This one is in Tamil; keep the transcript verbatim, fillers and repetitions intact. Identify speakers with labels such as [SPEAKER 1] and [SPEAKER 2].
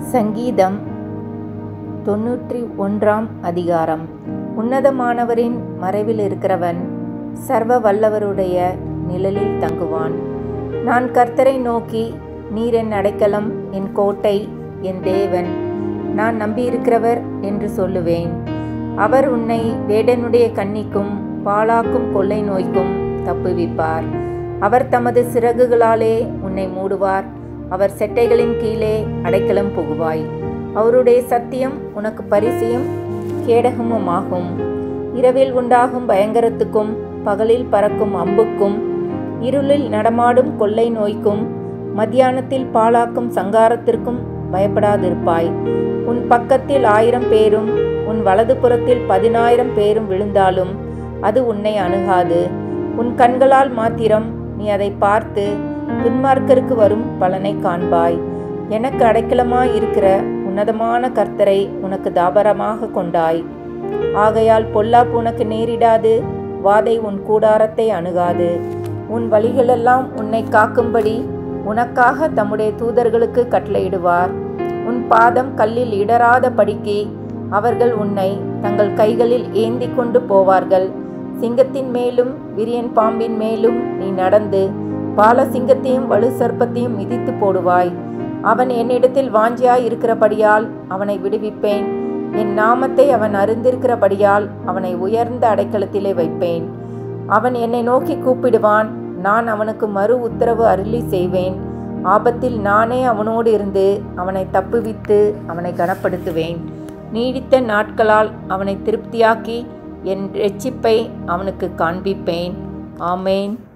[SPEAKER 1] சங்கீதம் தொன்னூற்றி ஒன்றாம் அதிகாரம். உன்னதமானவரின் மறைவில் இருக்கிறவன் சர்வ வல்லவருடைய நிழலில் தங்குவான். நான் கர்த்தரை நோக்கி, நீர் என் அடைக்கலம், என் கோட்டை, என் தேவன், நான் நம்பியிருக்கிறவர் என்று சொல்லுவேன். அவர் உன்னை வேடனுடைய கண்ணிக்கும் பாழாக்கும் கொள்ளை நோய்க்கும் தப்புவிப்பார். அவர் தமது சிறகுகளாலே உன்னை மூடுவார். அவர் செட்டைகளின் கீழே அடைக்கலம் புகுவாய். அவருடைய சத்தியம் உனக்கு பரிசையும் கேடகமுமாகும். இரவில் உண்டாகும் பயங்கரத்துக்கும் பகலில் பறக்கும் அம்புக்கும் இருளில் நடமாடும் கொள்ளை நோய்க்கும் மத்தியானத்தில் பாழாக்கும் சங்காரத்திற்கும் பயப்படாதிருப்பாய். உன் பக்கத்தில் ஆயிரம் பேரும் உன் வலது புறத்தில் பதினாயிரம் பேரும் விழுந்தாலும் அது உன்னை அணுகாது. உன் கண்களால் மாத்திரம் நீ அதை பார்த்து துன்மார்க்கருக்கு வரும் பலனை காண்பாய். எனக்கு அடைக்கலமாய் இருக்கிற உன்னதமான கர்த்தரை உனக்கு தாபரமாக கொண்டாய். ஆகையால் பொல்லாப்பு உனக்கு நேரிடாது, வாதை உன் கூடாரத்தை அணுகாது. உன் வழிகளெல்லாம் உன்னை காக்கும்படி உனக்காக தம்முடைய தூதர்களுக்கு கட்டளையிடுவார். உன் பாதம் கல்லில் இடராத படிக்கு அவர்கள் உன்னை தங்கள் கைகளில் ஏந்தி கொண்டு போவார்கள். சிங்கத்தின் மேலும் விரியன் பாம்பின் மேலும் நீ நடந்து பாலசிங்கத்தையும் வலு சர்ப்பத்தையும் மிதித்து போடுவாய். அவன் என்னிடத்தில் வாஞ்சியாய் இருக்கிறபடியால் அவனை விடுவிப்பேன். என் நாமத்தை அவன் அறிந்திருக்கிறபடியால் அவனை உயர்ந்த அடைக்கலத்திலே வைப்பேன். அவன் என்னை நோக்கி கூப்பிடுவான், நான் அவனுக்கு மறு உத்தரவு அருளி செய்வேன். ஆபத்தில் நானே அவனோடு இருந்து அவனை தப்புவித்து அவனை கனப்படுத்துவேன். நீடித்த நாட்களால் அவனை திருப்தியாக்கி என் இரட்சிப்பை அவனுக்கு காண்பிப்பேன். ஆமேன்.